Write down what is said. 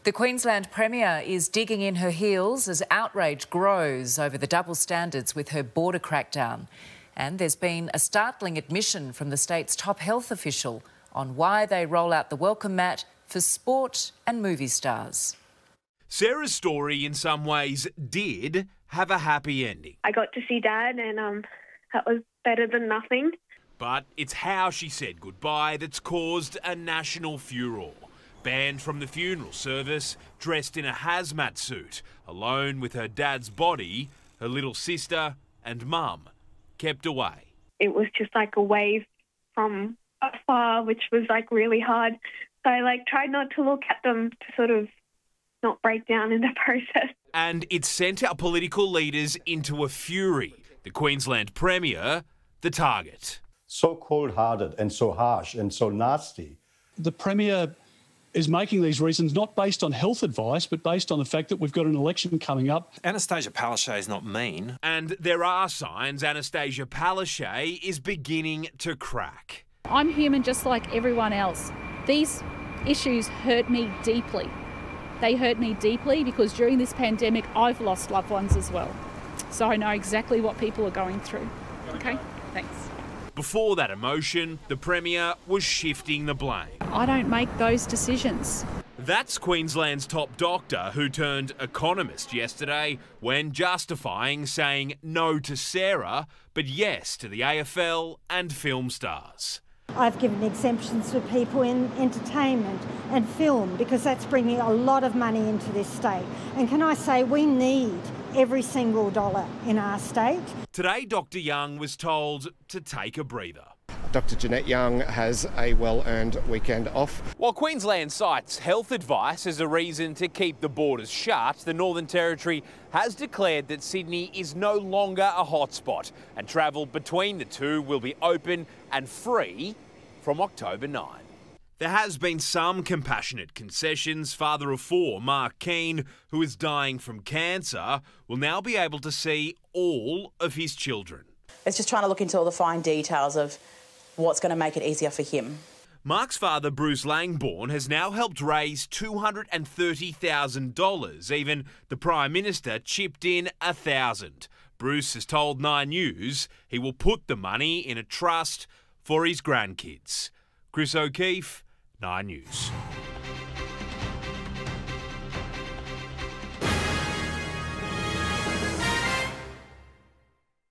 The Queensland Premier is digging in her heels as outrage grows over the double standards with her border crackdown. And there's been a startling admission from the state's top health official on why they roll out the welcome mat for sport and movie stars. Sarah's story in some ways did have a happy ending. I got to see Dad and that was better than nothing. But it's how she said goodbye that's caused a national furore. Banned from the funeral service, dressed in a hazmat suit, alone with her dad's body, her little sister and mum kept away. It was just like a wave from afar, which was like really hard. So I tried not to look at them to sort of not break down in the process. And it sent our political leaders into a fury. The Queensland Premier, the target. So cold-hearted and so harsh and so nasty. The Premier is making these reasons not based on health advice, but based on the fact that we've got an election coming up. Anastasia Palaszczuk is not mean. And there are signs Anastasia Palaszczuk is beginning to crack. I'm human just like everyone else. These issues hurt me deeply. They hurt me deeply because during this pandemic, I've lost loved ones as well. So I know exactly what people are going through. Okay, thanks. Before that emotion, the Premier was shifting the blame. I don't make those decisions. That's Queensland's top doctor who turned economist yesterday when justifying saying no to Sarah, but yes to the AFL and film stars. I've given exemptions for people in entertainment and film because that's bringing a lot of money into this state. And can I say, we need every single dollar in our state. Today, Dr Young was told to take a breather. Dr Jeanette Young has a well-earned weekend off. While Queensland cites health advice as a reason to keep the borders shut, the Northern Territory has declared that Sydney is no longer a hotspot and travel between the two will be open and free from October 9. There has been some compassionate concessions. Father of four, Mark Keane, who is dying from cancer, will now be able to see all of his children. It's just trying to look into all the fine details of what's going to make it easier for him. Mark's father, Bruce Langbourne, has now helped raise $230,000. Even the Prime Minister chipped in $1,000. Bruce has told 9 News he will put the money in a trust for his grandkids. Chris O'Keefe, 9 News.